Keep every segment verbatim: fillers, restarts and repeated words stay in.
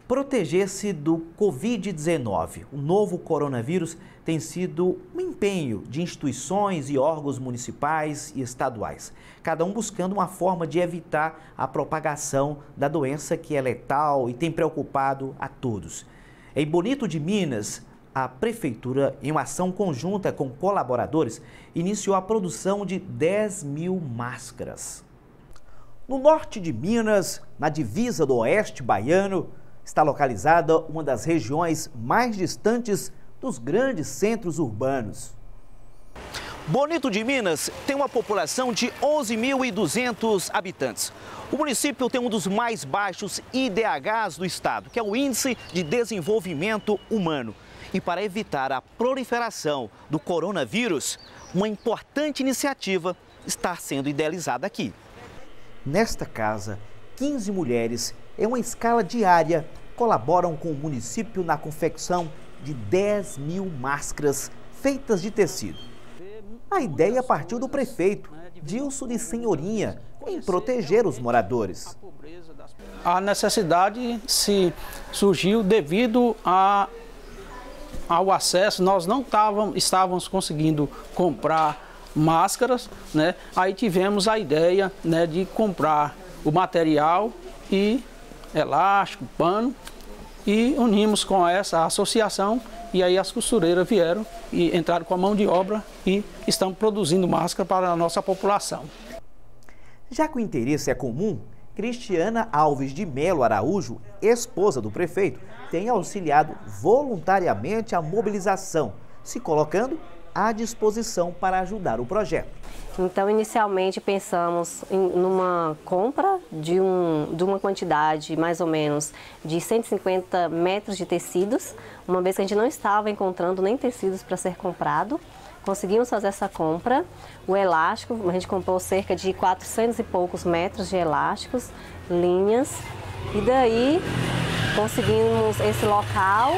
Proteger-se do Covid dezenove, o novo coronavírus, tem sido um empenho de instituições e órgãos municipais e estaduais, cada um buscando uma forma de evitar a propagação da doença que é letal e tem preocupado a todos. Em Bonito de Minas, a Prefeitura, em uma ação conjunta com colaboradores, iniciou a produção de dez mil máscaras. No norte de Minas, na divisa do oeste baiano, está localizada uma das regiões mais distantes dos grandes centros urbanos. Bonito de Minas tem uma população de onze mil e duzentos habitantes. O município tem um dos mais baixos I D Hs do estado, que é o Índice de Desenvolvimento Humano. E para evitar a proliferação do coronavírus, uma importante iniciativa está sendo idealizada aqui. Nesta casa, quinze mulheres, em uma escala diária, colaboram com o município na confecção de dez mil máscaras feitas de tecido. A ideia partiu do prefeito, Dilson de Senhorinha, em proteger os moradores. A necessidade se surgiu devido a, ao acesso, nós não távamos, estávamos conseguindo comprar máscaras, né? Aí tivemos a ideia, né, de comprar o material e elástico, pano, e unimos com essa associação e aí as costureiras vieram e entraram com a mão de obra e estão produzindo máscara para a nossa população. Já que o interesse é comum, Cristiana Alves de Melo Araújo, esposa do prefeito, tem auxiliado voluntariamente a mobilização, se colocando à disposição para ajudar o projeto. Então, inicialmente pensamos em numa compra de, um, de uma quantidade mais ou menos de cento e cinquenta metros de tecidos, uma vez que a gente não estava encontrando nem tecidos para ser comprado. Conseguimos fazer essa compra, o elástico, a gente comprou cerca de quatrocentos e poucos metros de elásticos, linhas, e daí conseguimos esse local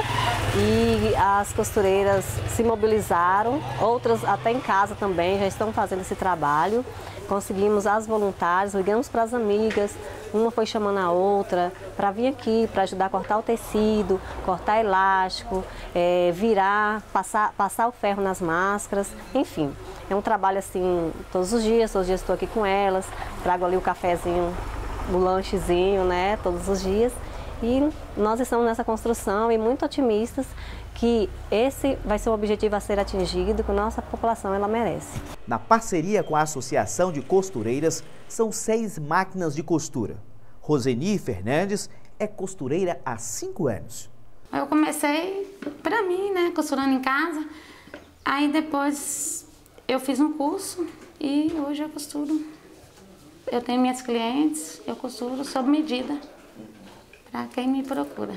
e as costureiras se mobilizaram, outras até em casa também já estão fazendo esse trabalho. Conseguimos as voluntárias, ligamos para as amigas, uma foi chamando a outra para vir aqui, para ajudar a cortar o tecido, cortar elástico, é, virar, passar, passar o ferro nas máscaras, enfim. É um trabalho assim todos os dias, todos os dias estou aqui com elas, trago ali o cafezinho, o lanchezinho, né, todos os dias. E nós estamos nessa construção e muito otimistas que esse vai ser o objetivo a ser atingido, que a nossa população ela merece. Na parceria com a Associação de Costureiras, são seis máquinas de costura. Roseni Fernandes é costureira há cinco anos. Eu comecei para mim, né, costurando em casa. Aí depois eu fiz um curso e hoje eu costuro. Eu tenho minhas clientes, eu costuro sob medida. Para quem me procura.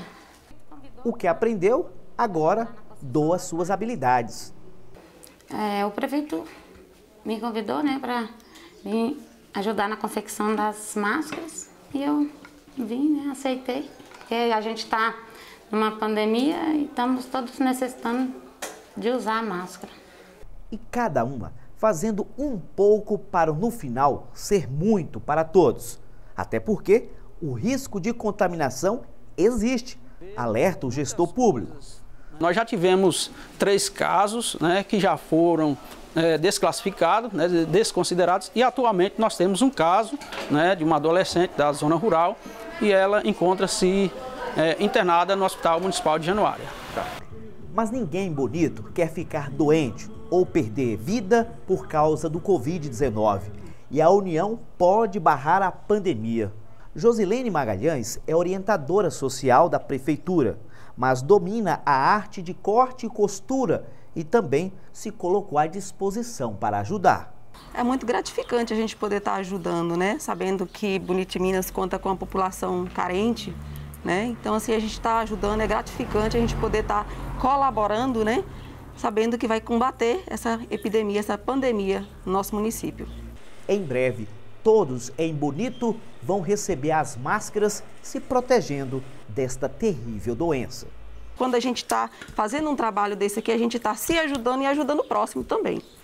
O que aprendeu, agora doa suas habilidades. É, o prefeito me convidou, né, para me ajudar na confecção das máscaras e eu vim, né, aceitei. Porque a gente está numa pandemia e estamos todos necessitando de usar a máscara. E cada uma fazendo um pouco para, no final, ser muito para todos. Até porque o risco de contaminação existe, alerta o gestor público. Nós já tivemos três casos, né, que já foram é, desclassificados, né, desconsiderados, e atualmente nós temos um caso, né, de uma adolescente da zona rural e ela encontra-se é, internada no Hospital Municipal de Januária. Mas ninguém bonito quer ficar doente ou perder vida por causa do Covid dezenove. E a União pode barrar a pandemia. Josilene Magalhães é orientadora social da Prefeitura, mas domina a arte de corte e costura e também se colocou à disposição para ajudar. É muito gratificante a gente poder estar ajudando, né? Sabendo que Bonito de Minas conta com uma população carente, né? Então, assim, a gente está ajudando, é gratificante a gente poder estar colaborando, né? Sabendo que vai combater essa epidemia, essa pandemia no nosso município. Em breve, todos em Bonito vão receber as máscaras se protegendo desta terrível doença. Quando a gente está fazendo um trabalho desse aqui, a gente está se ajudando e ajudando o próximo também.